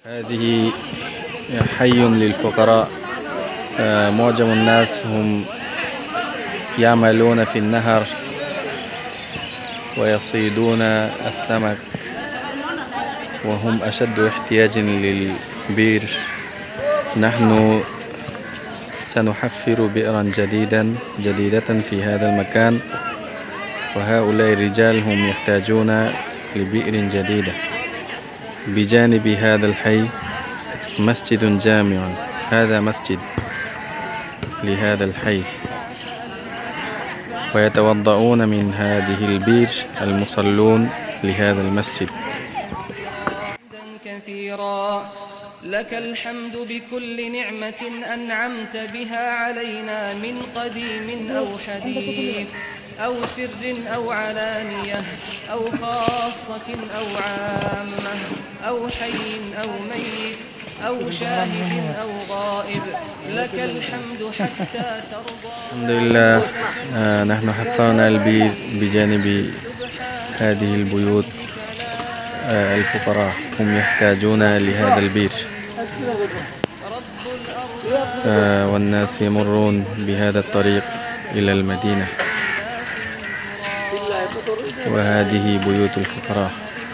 هذه حي للفقراء. معظم الناس هم يعملون في النهر ويصيدون السمك، وهم أشد احتياج للبير. نحن سنحفر بئرا جديدة في هذا المكان، وهؤلاء الرجال هم يحتاجون لبئر جديدة. بجانب هذا الحي مسجد جامع، هذا مسجد لهذا الحي، ويتوضؤون من هذه البئر المصلون لهذا المسجد. كثيرا لك الحمد بكل نعمة أنعمت بها علينا من قديم أو حديث أو سر أو علانية أو خاصة أو عامة أو حي أو ميت أو شاهد أو غائب، لك الحمد حتى ترضى. الحمد لله. نحن حفرنا البئر بجانب هذه البيوت. الفقراء هم يحتاجون لهذا البئر، والناس يمرون بهذا الطريق إلى المدينة، وهذه بيوت الفقراء.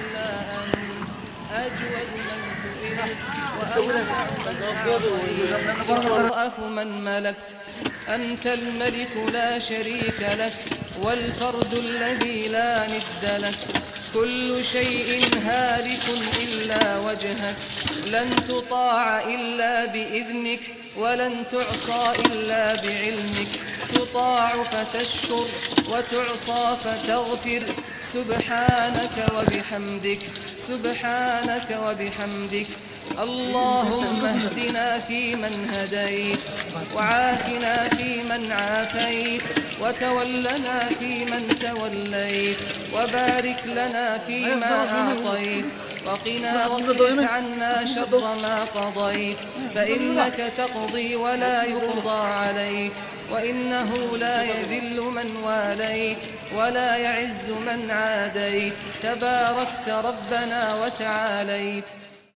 وأرأف من ملكت، أنت الملك لا شريك لك والفرد الذي لا ند لك. كل شيء هالك إلا وجهك، لن تطاع إلا بإذنك ولن تعصى إلا بعلمك. تطاع فتشكر وتعصى فتغفر. سبحانك وبحمدك، سبحانك وبحمدك. اللهم اهدنا فيمن هديت، وعافنا فيمن عافيت، وتولنا فيمن توليت، وبارك لنا فيما أعطيت، وقنا واصرف عنا شر ما قضيت. فإنك تقضي ولا يقضى عليك، وإنه لا يذل من واليت ولا يعز من عاديت. تباركت ربنا وتعاليت.